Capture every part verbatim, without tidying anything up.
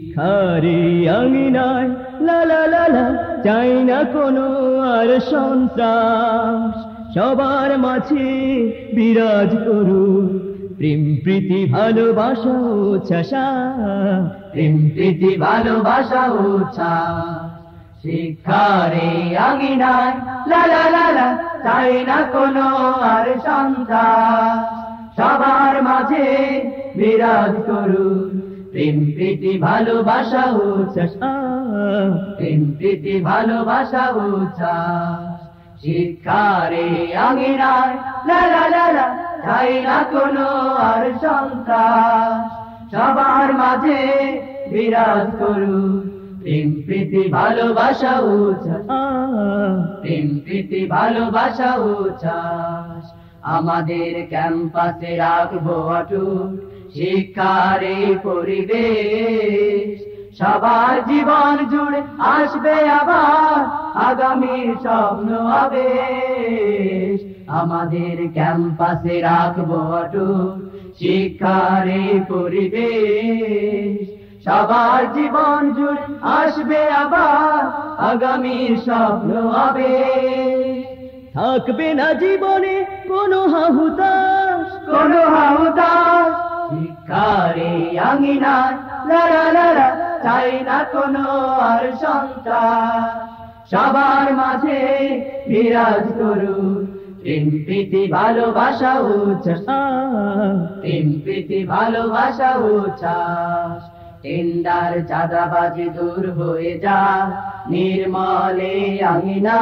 খারি আঙিনায় লা লা লা লা চাই না কোনো আর সন্ত্রাস, সবার মাঝে বিরাজ করুন প্রেম প্রীতি ভালোবাসা উচ্ছ্বাস, প্রেম প্রীতি ভালোবাসা উচ্ছ্বাস। শিক্ষারে আঙিনায় লা লা লা লা চাই না কোনো আর সন্ত্রাস, সবার মাঝে বিরাজ করুন প্রেম প্রীতি ভালোবাসা উচ্ছ্বাস, প্রেম প্রীতি ভালোবাসা উচ্ছ্বাস। শিক্ষারে আঙিনায় লা লা লা লা চাই না কোনো আর সন্ত্রাস, সবার মাঝে বিরাজ করুন প্রেম প্রীতি ভালোবাসা উচ্ছ্বাস, প্রেম প্রীতি ভালোবাসা উচ্ছ্বাস। আমাদের ক্যাম্পাসে রাখবো অটুট শিক্ষারে পরিবেশ, সবার জীবন জুড়ে আসবে আবার আগামীর স্বপ্ন আবেশ। আমাদের ক্যাম্পাসে রাখবো অটুট শিক্ষারে পরিবেশ, সবার জীবন জুড়ে আসবে আবার আগামীর স্বপ্ন আবেশ। থাকবে না জীবনে কোনো হাহুতাশ, কোনো হাহুতাশ। শিক্ষারে আঙিনায় লা লা লা লা চাই না কোনো আর সন্ত্রাস, সবার মাঝে বিরাজ করুন প্রেম প্রীতি ভালোবাসা উচ্ছ্বাস, প্রেম প্রীতি ভালোবাসা উচ্ছ্বাস। টেন্ডার চাঁদাবাজি দূর হয়ে যা নির্মলে আঙিনা,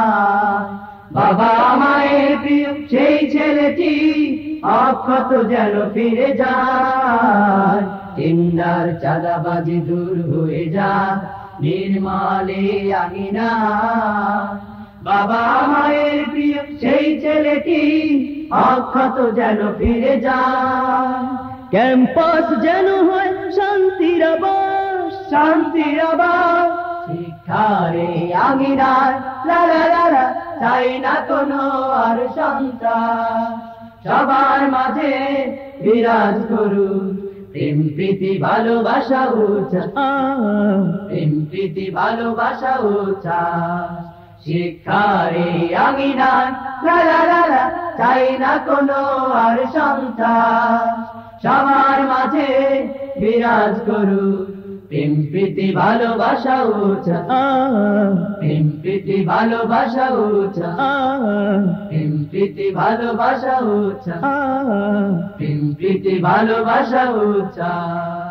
বাবা মায়ের প্রিয় সেই ছেলেটি অক্ষত যেন ফিরে যায়। টেন্ডার চাঁদাবাজি দূর হয়ে যা নির্মলে আঙিনা, বাবা মায়ের প্রিয় সেই ছেলেটি অক্ষত যেন ফিরে যায়। ক্যাম্পাস যেন হয় শান্তির আবাস, শান্তির আবাস। শিক্ষারে আঙিনায় লা লা লা লা চাই না কোনো আর সন্ত্রাস, সবার মাঝে বিরাজ করুন প্রেম প্রীতি ভালোবাসা উচ্ছ্বাস, প্রেম প্রীতি ভালোবাসা উচ্ছ্বাস। শিক্ষারে আঙিনায় লা লা লা লা চাই না কোনো আর সন্ত্রাস, সবার মাঝে বিরাজ করুন প্রেম প্রীতি ভালোবাসা উচ্ছ্বাস, প্রেম প্রীতি ভালোবাসা উচ্ছ্বাস, প্রেম প্রীতি ভালোবাসা উচ্ছ্বাস, প্রেম প্রীতি ভালোবাসা উচ্ছ্বাস।